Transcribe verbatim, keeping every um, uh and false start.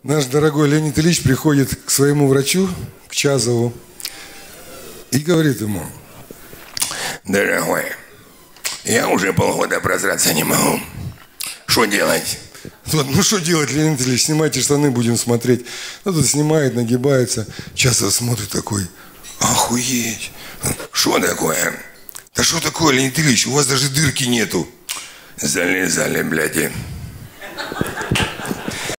Наш дорогой Леонид Ильич приходит к своему врачу, к Чазову, и говорит ему: дорогой, я уже полгода прозраться не могу. Что делать? Вот, ну что делать, Леонид Ильич, снимайте штаны, будем смотреть. Ну, тут снимает, нагибается. Часов смотрит такой: охуеть. Что такое? Да что такое, Леонид Ильич, у вас даже дырки нету. Залезали, блядь.